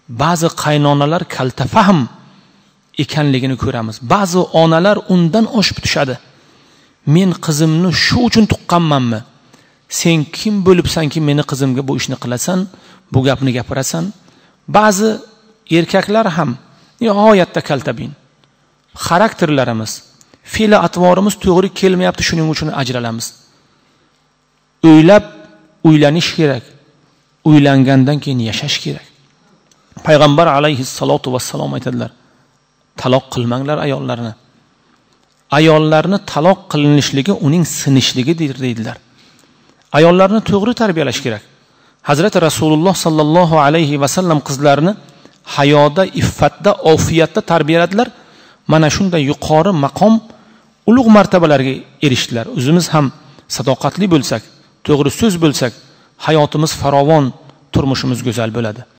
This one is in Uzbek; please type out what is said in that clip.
ba'zi qaynonalar kaltafahm ekanligini ko'ramiz. Ba'zi onalar undan oshib tushadi. Men qizimni shu uchun tuqqanmanmi? Sen kim bo'libsanki meni qizimga bu ishni qilasan, bu gapni gapirasan? Ba'zi erkaklar ham nihoyatda kaltabin. Xarakterlarimiz, fe'l atvorimiz to'g'ri kelmayapti, shuning uchun ajralamiz. Uylanish kerak. Uylangandan keyin yashash kerak. Payg'ambar alayhissalotu vassalom aytadilar: taloq qilmanglar ayollarni. Ayollarni taloq qilinishligi uning sinishligidir deydilar. Ayollarni to'g'ri tarbiyalash kerak. Hazrat Rasululloh sallallohu alayhi vasallam qizlarni hayoda, iffatda, ofiyatda tarbiyaladilar. Mana shunday yuqori maqom, ulug' martabalarga erishdilar. O'zimiz ham sadoqatli bo'lsak, to'g'ri so'z bo'lsak, hayotimiz farovon, turmushimiz go'zal bo'ladi.